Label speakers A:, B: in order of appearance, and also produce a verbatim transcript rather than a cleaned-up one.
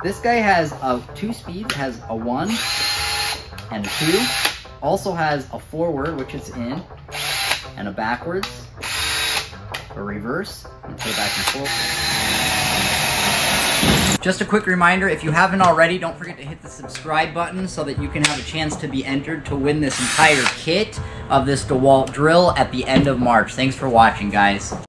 A: This guy has a two speed, has a one and a two. Also has a forward, which is in, and a backwards, a reverse, and put it back and forth. Just a quick reminder, if you haven't already, don't forget to hit the subscribe button so that you can have a chance to be entered to win this entire kit of this DeWalt drill at the end of March. Thanks for watching, guys.